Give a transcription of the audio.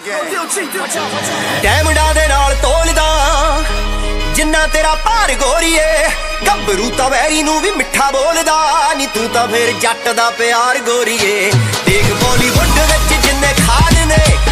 ਡੈਮੰਡਾਂ ਦੇ ਨਾਲ ਤੋਲਦਾ ਜਿੰਨਾ ਤੇਰਾ ਭਾਰ ਗੋਰੀਏ, ਗੱਭਰੂ ਤਾਂ ਵੈਰੀ ਨੂੰ ਵੀ ਮਿੱਠਾ ਬੋਲਦਾ ਨੀ, ਤੂੰ ਤਾਂ ਫੇਰ ਜੱਟ ਦਾ ਪਿਆਰ ਗੋਰੀਏ। ਦੇਖ ਬਾਲੀਵੁੱਡ ਵਿੱਚ ਜਿੰਨੇ ਖਾਨ ਨੇ